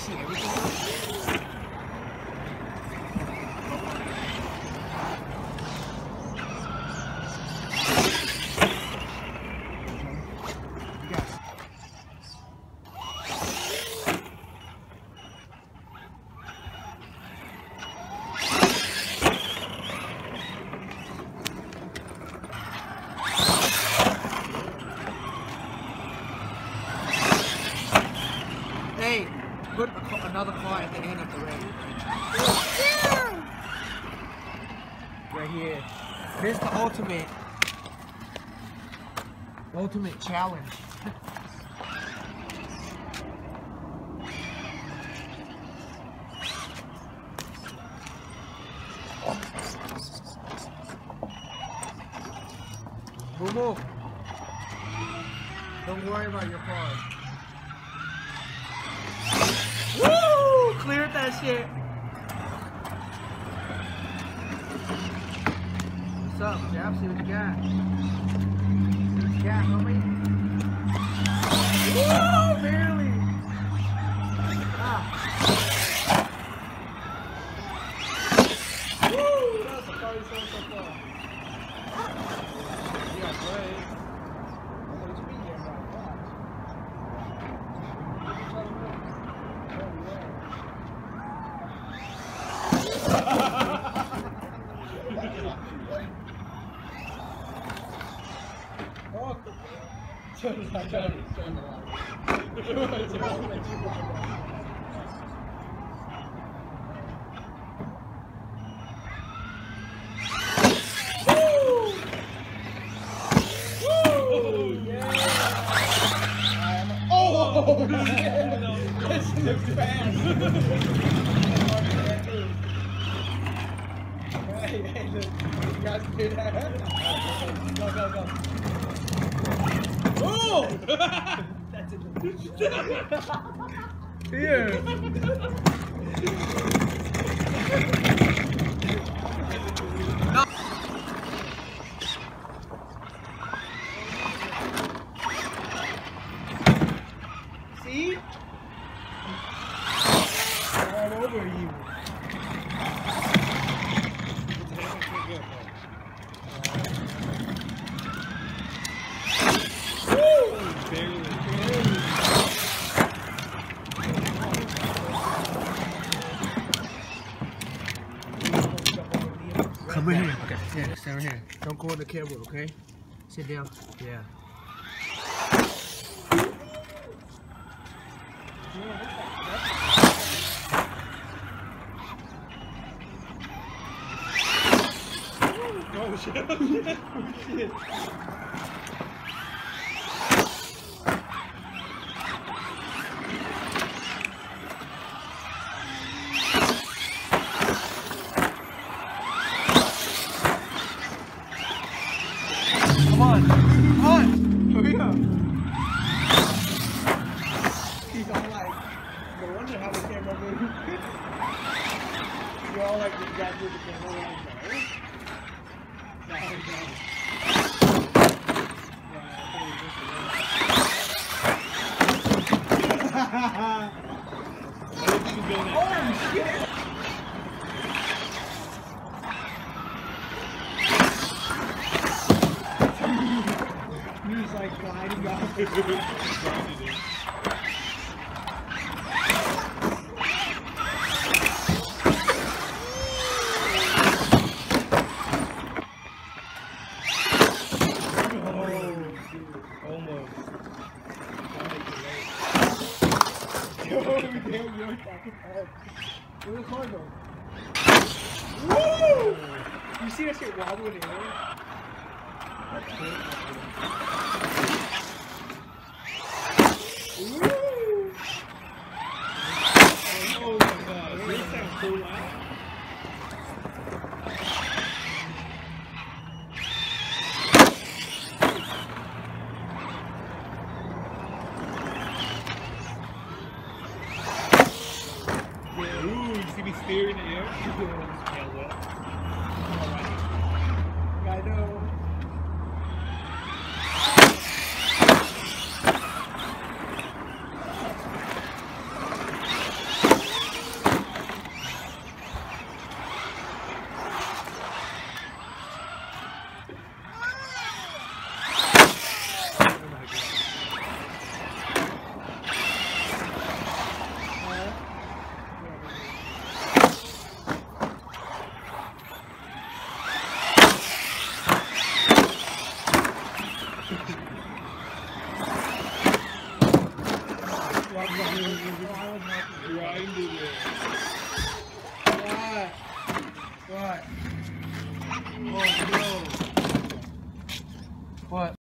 see everything? Hey, put another car at the end of the race. Right here. This is the ultimate challenge. Momo, don't worry about your car. Woo! Cleared that shit. What's up, Jab? See what you got. See what you got, homie? Woo! Barely. Ah. Woo! That's a party so far. Yeah, great. What you mean, yeah, This is fast. Hey, look. You guys can do that. Go. Oh! That's it. Here. No. See? All over you. Come in here. Okay, yeah, stand right here. Don't go on the cable, okay? Sit down. Yeah. Oh shit. Oh shit. Come on. Hurry up. He's all like, no wonder how the camera moves. You're all like, you guys move the camera around. Oh shit! He's like gliding off. Where's the car going? Woo! You see that shit wobbling in the air? Woo! Oh my god. This sounds so loud. See me steer in the air? Yeah, well. Alright. I know. Grinding it. What? What? Oh no. What?